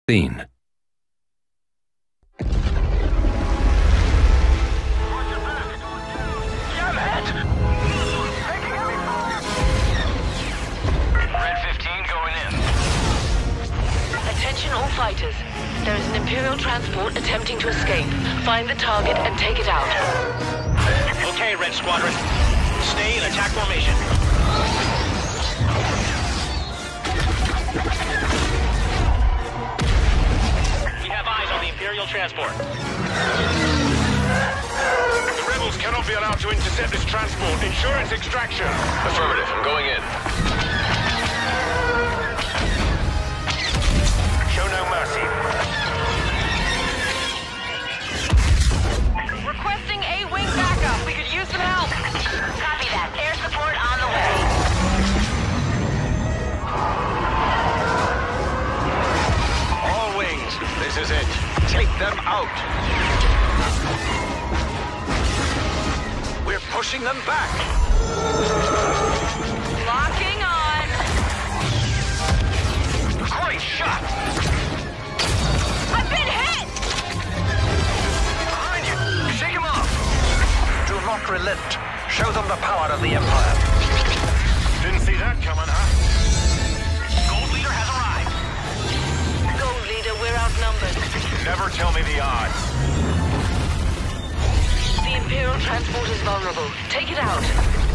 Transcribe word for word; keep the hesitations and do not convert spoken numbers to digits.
sixteen. Attention all fighters. There is an Imperial transport attempting to escape. Find the target and take it out. Okay, Red Squadron. Stay in attack formation. We have eyes on the Imperial transport. The rebels cannot be allowed to intercept this transport. Insurance extraction. Affirmative. I'm going in. Show no mercy. Requesting A-wing backup. We could use some help. Copy that. Air support on the way. All wings. This is it. Take them out. We're pushing them back. Locking on. Great shot. I've been hit! Behind you. Shake him off. Do not relent. Show them the power of the Empire. Didn't see that coming, huh? Gold Leader has arrived. Gold Leader, we're outnumbered. Never tell me the odds. The Imperial transport is vulnerable. Take it out.